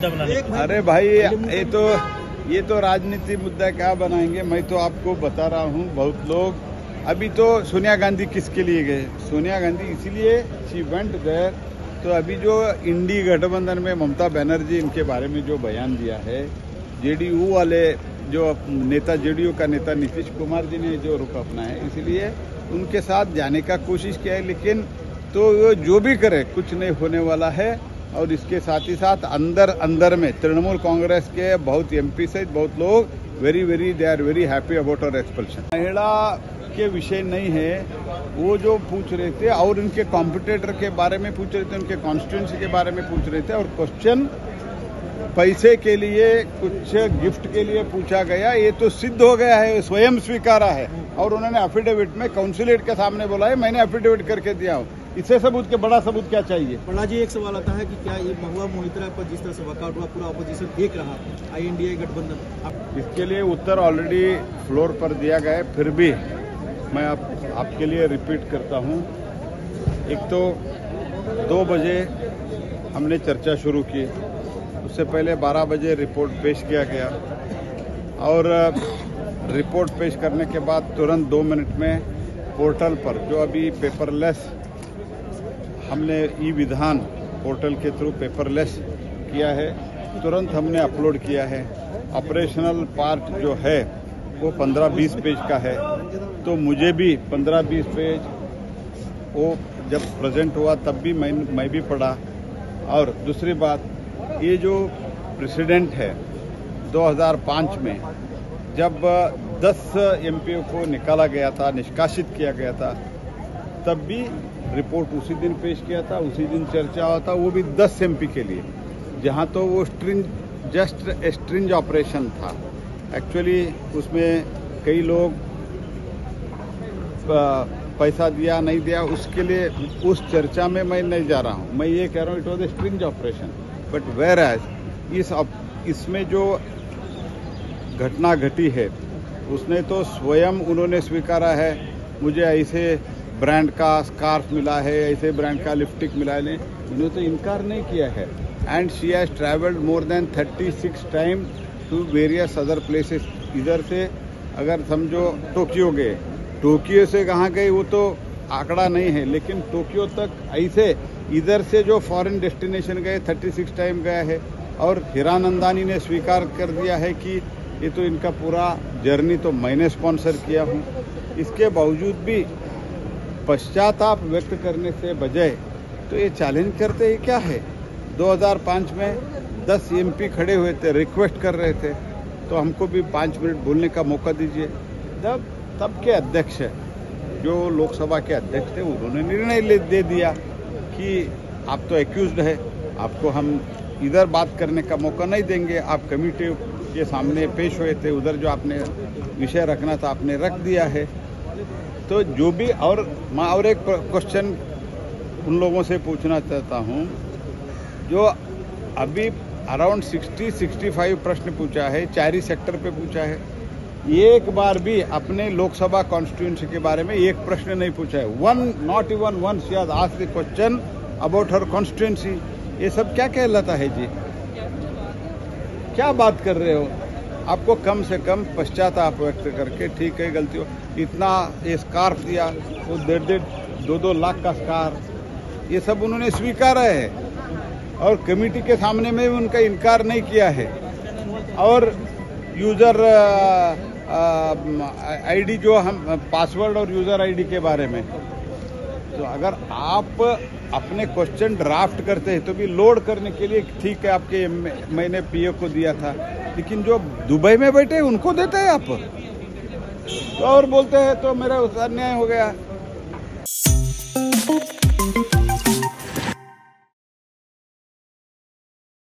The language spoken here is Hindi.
अरे भाई ये तो राजनीति मुद्दा क्या बनाएंगे। मैं तो आपको बता रहा हूँ, बहुत लोग अभी तो सोनिया गांधी किसके लिए गए, सोनिया गांधी इसीलिए शी वेंट देयर। तो अभी जो इंडी गठबंधन में ममता बनर्जी इनके बारे में जो बयान दिया है, जेडीयू वाले जो नेता, जेडीयू का नेता नीतीश कुमार जी ने जो रुख अपना है, इसलिए उनके साथ जाने का कोशिश किया है। लेकिन तो वो जो भी करे कुछ नहीं होने वाला है। और इसके साथ ही साथ अंदर में तृणमूल कांग्रेस के बहुत एमपी सहित बहुत लोग they are very happy about our expulsion. महिला के विषय नहीं है वो जो पूछ रहे थे, और उनके कॉम्पिटिटर के बारे में पूछ रहे थे, उनके कॉन्स्टिट्यूंसी के बारे में पूछ रहे थे। और क्वेश्चन पैसे के लिए, कुछ गिफ्ट के लिए पूछा गया, ये तो सिद्ध हो गया है, स्वयं स्वीकारा है। और उन्होंने एफिडेविट में काउंसिलेट के सामने बोला है, मैंने एफिडेविट करके दिया हूँ। इससे सबूत के बड़ा सबूत क्या चाहिए? पन्ना जी, एक सवाल आता है कि क्या ये महुआ मोहित्रा पर जिस तरह से वर्कआउट हुआ, पूरा अपोजिशन देख रहा है, INDA गठबंधन, इसके लिए उत्तर ऑलरेडी फ्लोर पर दिया गया है। फिर भी मैं आपके लिए रिपीट करता हूँ। एक तो 2 बजे हमने चर्चा शुरू की, उससे पहले 12 बजे रिपोर्ट पेश किया गया, और रिपोर्ट पेश करने के बाद तुरंत 2 मिनट में पोर्टल पर, जो अभी पेपरलेस हमने ई-विधान पोर्टल के थ्रू पेपरलेस किया है, तुरंत हमने अपलोड किया है। ऑपरेशनल पार्ट जो है वो 15-20 पेज का है, तो मुझे भी 15-20 पेज वो जब प्रेजेंट हुआ तब भी मैं भी पढ़ा। और दूसरी बात, ये जो प्रेसिडेंट है 2005 में जब 10 एमपीओ को निकाला गया था, निष्कासित किया गया था, तब भी रिपोर्ट उसी दिन पेश किया था, उसी दिन चर्चा हुआ था, वो भी 10 एमपी के लिए, जहां तो वो जस्ट स्ट्रिंज ऑपरेशन था। एक्चुअली उसमें कई लोग पैसा दिया नहीं दिया, उसके लिए उस चर्चा में मैं नहीं जा रहा हूं। मैं ये कह रहा हूं, it was a sting operation. But whereas इसमें जो घटना घटी है, उसने तो स्वयं उन्होंने स्वीकारा है, मुझे ऐसे ब्रांड का स्कार्फ मिला है, ऐसे ब्रांड का लिपस्टिक मिला है, उन्होंने तो इनकार नहीं किया है। And she has travelled more than 36 time to various other places. इधर से अगर समझो टोक्यो गए, टोक्यो से कहाँ गए वो तो आंकड़ा नहीं है, लेकिन टोक्यो तक ऐसे इधर से जो फॉरेन डेस्टिनेशन गए 36 टाइम गया है। और हिरानंदानी ने स्वीकार कर दिया है कि ये तो इनका पूरा जर्नी तो मैंने स्पॉन्सर किया हूँ। इसके बावजूद भी पश्चाताप व्यक्त करने से बजाय तो ये चैलेंज करते ही क्या है। 2005 में 10 एमपी खड़े हुए थे, रिक्वेस्ट कर रहे थे, तो हमको भी 5 मिनट बोलने का मौका दीजिए। तब के अध्यक्ष, जो लोकसभा के अध्यक्ष थे, उन्होंने निर्णय दे दिया कि आप तो एक्यूज्ड है, आपको हम इधर बात करने का मौका नहीं देंगे। आप कमिटी के सामने पेश हुए थे, उधर जो आपने विषय रखना था आपने रख दिया है। तो जो भी, और मैं और एक क्वेश्चन उन लोगों से पूछना चाहता हूं जो अभी अराउंड 60-65 प्रश्न पूछा है, 4 सेक्टर पे पूछा है, एक बार भी अपने लोकसभा कॉन्स्टिट्यूंसी के बारे में एक प्रश्न नहीं पूछा है। Not even one she has asked the question about her constituency. ये सब क्या कहलाता है जी? क्या बात कर रहे हो? आपको कम से कम पश्चाताप व्यक्त करके, ठीक है गलती हो, इतना ये स्कार्फ दिया, वो 2-2 लाख का स्कार्फ, ये सब उन्होंने स्वीकारा है। और कमेटी के सामने में भी उनका इनकार नहीं किया है। और यूजर आईडी जो हम पासवर्ड और यूजर आईडी के बारे में, तो अगर आप अपने क्वेश्चन ड्राफ्ट करते हैं तो भी लोड करने के लिए ठीक है, आपके मैंने पीओ को दिया था, लेकिन जो दुबई में बैठे उनको देते हैं आप, तो और बोलते हैं तो मेरा अन्याय हो गया।